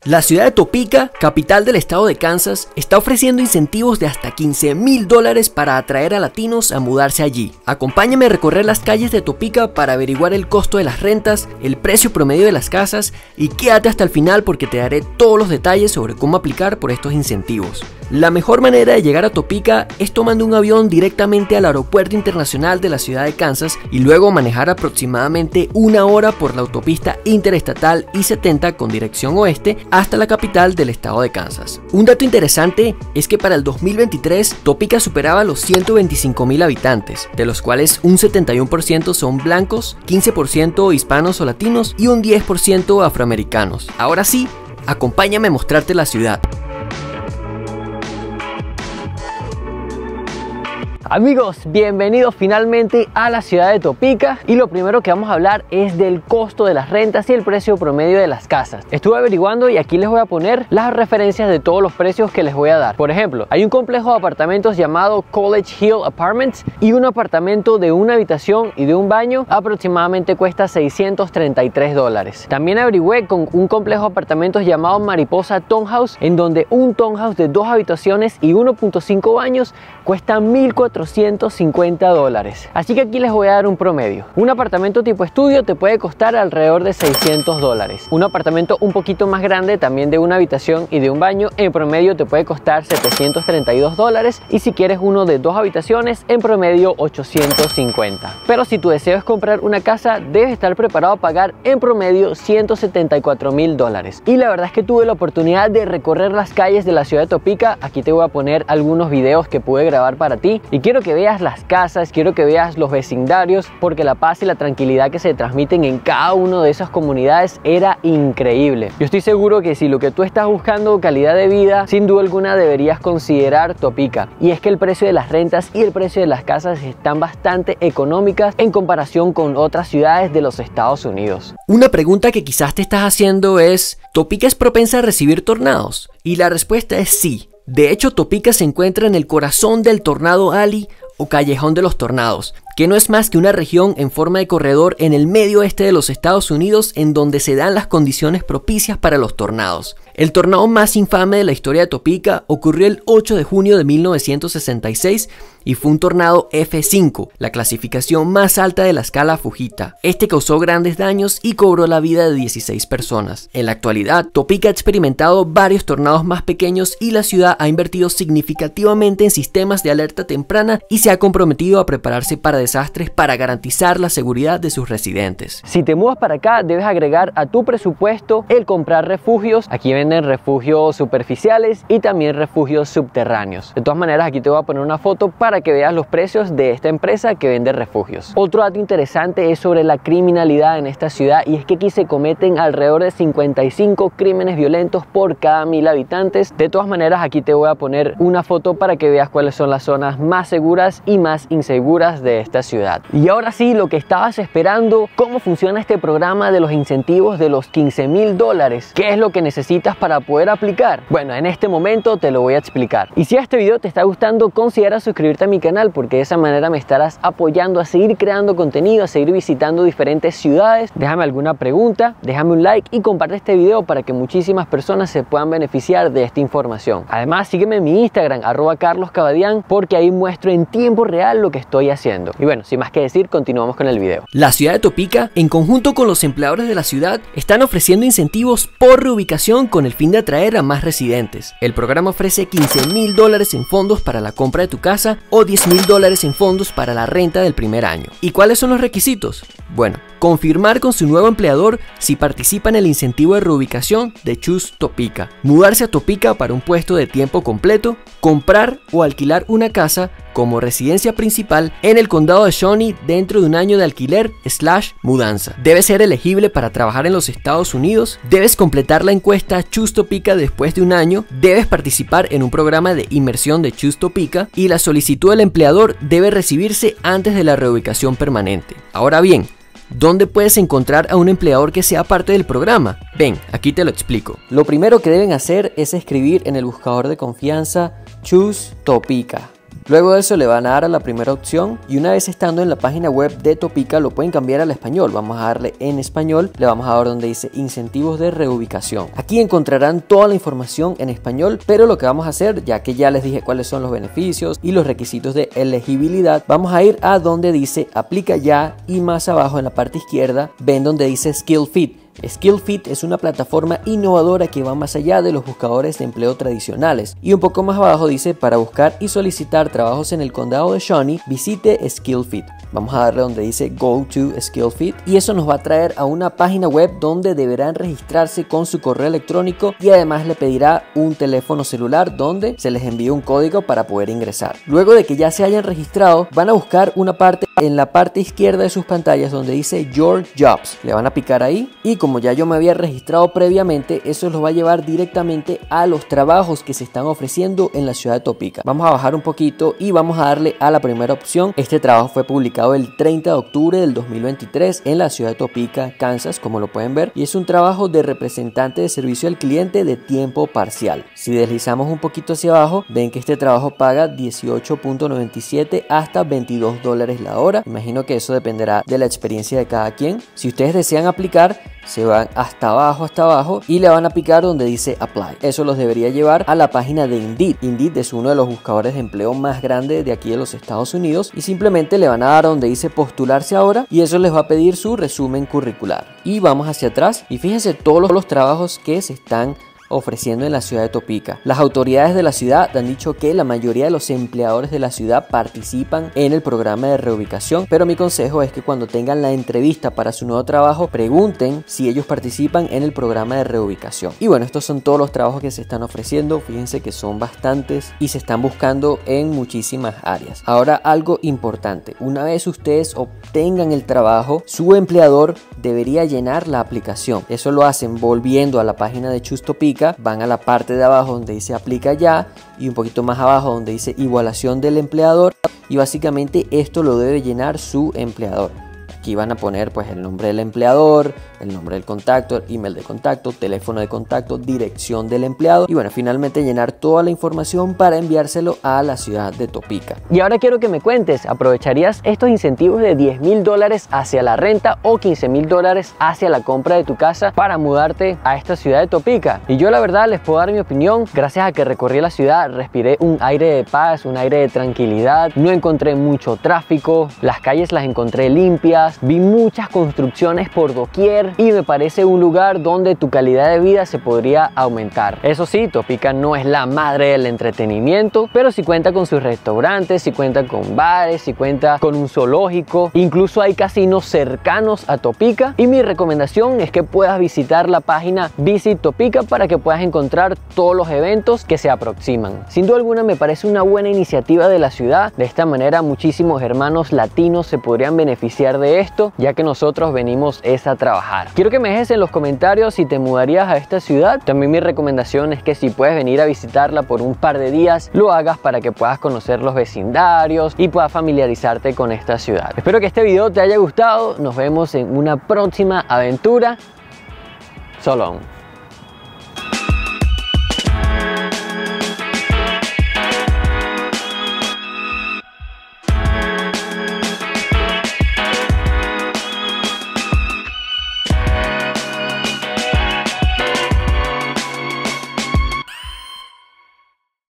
La ciudad de Topeka, capital del estado de Kansas, está ofreciendo incentivos de hasta $15,000 para atraer a latinos a mudarse allí. Acompáñame a recorrer las calles de Topeka para averiguar el costo de las rentas, el precio promedio de las casas y quédate hasta el final porque te daré todos los detalles sobre cómo aplicar por estos incentivos. La mejor manera de llegar a Topeka es tomando un avión directamente al aeropuerto internacional de la ciudad de Kansas y luego manejar aproximadamente 1 hora por la autopista interestatal I-70 con dirección oeste hasta la capital del estado de Kansas. Un dato interesante es que para el 2023 Topeka superaba los 125,000 habitantes, de los cuales un 71% son blancos, 15% hispanos o latinos y un 10% afroamericanos. Ahora sí, acompáñame a mostrarte la ciudad. Amigos, bienvenidos finalmente a la ciudad de Topeka y lo primero que vamos a hablar es del costo de las rentas y el precio promedio de las casas. Estuve averiguando y aquí les voy a poner las referencias de todos los precios que les voy a dar. Por ejemplo, hay un complejo de apartamentos llamado College Hill Apartments y un apartamento de una habitación y de un baño aproximadamente cuesta $633. También averigüé con un complejo de apartamentos llamado Mariposa Townhouse, en donde un townhouse de 2 habitaciones y 1.5 baños cuesta $1,450. Así que aquí les voy a dar un promedio. Un apartamento tipo estudio te puede costar alrededor de $600. Un apartamento un poquito más grande, también de una habitación y de un baño, en promedio te puede costar $732. Y si quieres uno de 2 habitaciones, en promedio $850. Pero si tu deseo es comprar una casa, debes estar preparado a pagar en promedio $174,000. Y la verdad es que tuve la oportunidad de recorrer las calles de la ciudad de Topeka. Aquí te voy a poner algunos videos que pude grabar para ti. Y quiero que veas las casas, quiero que veas los vecindarios, porque la paz y la tranquilidad que se transmiten en cada una de esas comunidades era increíble. Yo estoy seguro que si lo que tú estás buscando calidad de vida, sin duda alguna deberías considerar Topeka. Y es que el precio de las rentas y el precio de las casas están bastante económicas en comparación con otras ciudades de los Estados Unidos. Una pregunta que quizás te estás haciendo es, ¿Topeka es propensa a recibir tornados? Y la respuesta es sí. De hecho, Topeka se encuentra en el corazón del Tornado Alley o Callejón de los Tornados, que no es más que una región en forma de corredor en el medio oeste de los Estados Unidos en donde se dan las condiciones propicias para los tornados. El tornado más infame de la historia de Topeka ocurrió el 8 de junio de 1966 y fue un tornado F5, la clasificación más alta de la escala Fujita. Este causó grandes daños y cobró la vida de 16 personas. En la actualidad, Topeka ha experimentado varios tornados más pequeños y la ciudad ha invertido significativamente en sistemas de alerta temprana y se ha comprometido a prepararse para desastres para garantizar la seguridad de sus residentes. Si te mudas para acá, debes agregar a tu presupuesto el comprar refugios. Aquí venden refugios superficiales y también refugios subterráneos. De todas maneras, aquí te voy a poner una foto para que veas los precios de esta empresa que vende refugios. Otro dato interesante es sobre la criminalidad en esta ciudad y es que aquí se cometen alrededor de 55 crímenes violentos por cada 1,000 habitantes. De todas maneras, aquí te voy a poner una foto para que veas cuáles son las zonas más seguras y más inseguras de esta ciudad. Y ahora sí, lo que estabas esperando, ¿cómo funciona este programa de los incentivos de los $15,000? ¿Qué es lo que necesitas para poder aplicar? Bueno, en este momento te lo voy a explicar. Y si este video te está gustando, considera suscribirte a mi canal porque de esa manera me estarás apoyando a seguir creando contenido, a seguir visitando diferentes ciudades. Déjame alguna pregunta, déjame un like y comparte este video para que muchísimas personas se puedan beneficiar de esta información. Además, sígueme en mi Instagram, @carloscabadian, porque ahí muestro en tiempo real lo que estoy haciendo. Y bueno, sin más que decir, continuamos con el video. La ciudad de Topeka, en conjunto con los empleadores de la ciudad, están ofreciendo incentivos por reubicación con el fin de atraer a más residentes. El programa ofrece $15,000 en fondos para la compra de tu casa o $10,000 en fondos para la renta del primer año. ¿Y cuáles son los requisitos? Bueno, confirmar con su nuevo empleador si participa en el incentivo de reubicación de Choose Topeka, mudarse a Topeka para un puesto de tiempo completo, comprar o alquilar una casa como residencia principal en el condado de Shawnee dentro de un año de alquiler/mudanza. Debes ser elegible para trabajar en los Estados Unidos, debes completar la encuesta Choose Topeka después de un año, debes participar en un programa de inmersión de Choose Topeka y la solicitud del empleador debe recibirse antes de la reubicación permanente. Ahora bien, ¿dónde puedes encontrar a un empleador que sea parte del programa? Ven, aquí te lo explico. Lo primero que deben hacer es escribir en el buscador de confianza Choose Topeka. Luego de eso le van a dar a la primera opción y una vez estando en la página web de Topica lo pueden cambiar al español. Vamos a darle en español, le vamos a dar donde dice incentivos de reubicación. Aquí encontrarán toda la información en español, pero lo que vamos a hacer, ya que ya les dije cuáles son los beneficios y los requisitos de elegibilidad, vamos a ir a donde dice aplica ya y más abajo en la parte izquierda ven donde dice Skill Fit. Skill Fit es una plataforma innovadora que va más allá de los buscadores de empleo tradicionales y un poco más abajo dice para buscar y solicitar trabajos en el condado de Shawnee visite Skill Fit. Vamos a darle donde dice Go to Skill Fit y eso nos va a traer a una página web donde deberán registrarse con su correo electrónico y además le pedirá un teléfono celular donde se les envía un código para poder ingresar. Luego de que ya se hayan registrado van a buscar una parte en la parte izquierda de sus pantallas donde dice Your Jobs. Le van a picar ahí y como ya yo me había registrado previamente, eso los va a llevar directamente a los trabajos que se están ofreciendo en la ciudad de Topica. Vamos a bajar un poquito y vamos a darle a la primera opción. Este trabajo fue publicado el 30 de octubre del 2023 en la ciudad de Topica, Kansas, como lo pueden ver, y es un trabajo de representante de servicio al cliente de tiempo parcial. Si deslizamos un poquito hacia abajo, ven que este trabajo paga $18.97 hasta $22 la hora. Imagino que eso dependerá de la experiencia de cada quien. Si ustedes desean aplicar, se van hasta abajo y le van a picar donde dice Apply. Eso los debería llevar a la página de Indeed. Indeed es uno de los buscadores de empleo más grandes de aquí de los Estados Unidos y simplemente le van a dar donde dice postularse ahora y eso les va a pedir su resumen curricular. Y vamos hacia atrás y fíjense todos los trabajos que se están ofreciendo en la ciudad de Topica. Las autoridades de la ciudad han dicho que la mayoría de los empleadores de la ciudad participan en el programa de reubicación, pero mi consejo es que cuando tengan la entrevista para su nuevo trabajo pregunten si ellos participan en el programa de reubicación. Y bueno, estos son todos los trabajos que se están ofreciendo. Fíjense que son bastantes y se están buscando en muchísimas áreas. Ahora algo importante, una vez ustedes obtengan el trabajo, su empleador debería llenar la aplicación. Eso lo hacen volviendo a la página de Choose Topica, van a la parte de abajo donde dice aplica ya y un poquito más abajo donde dice igualación del empleador y básicamente esto lo debe llenar su empleador. Aquí van a poner pues el nombre del empleador, el nombre del contacto, email de contacto, teléfono de contacto, dirección del empleado y bueno, finalmente llenar toda la información para enviárselo a la ciudad de Topica. Y ahora quiero que me cuentes, ¿aprovecharías estos incentivos de $10,000 hacia la renta o $15,000 hacia la compra de tu casa para mudarte a esta ciudad de Topica? Y yo la verdad les puedo dar mi opinión. Gracias a que recorrí la ciudad, respiré un aire de paz, un aire de tranquilidad, no encontré mucho tráfico, las calles las encontré limpias, vi muchas construcciones por doquier y me parece un lugar donde tu calidad de vida se podría aumentar. Eso sí, Topica no es la madre del entretenimiento, pero sí cuenta con sus restaurantes, sí cuenta con bares, sí cuenta con un zoológico, incluso hay casinos cercanos a Topica y mi recomendación es que puedas visitar la página Visit Topica para que puedas encontrar todos los eventos que se aproximan. Sin duda alguna me parece una buena iniciativa de la ciudad. De esta manera muchísimos hermanos latinos se podrían beneficiar de esto, ya que nosotros venimos a trabajar. Quiero que me dejes en los comentarios si te mudarías a esta ciudad. También mi recomendación es que si puedes venir a visitarla por un par de días, lo hagas para que puedas conocer los vecindarios y puedas familiarizarte con esta ciudad. Espero que este video te haya gustado. Nos vemos en una próxima aventura. So long.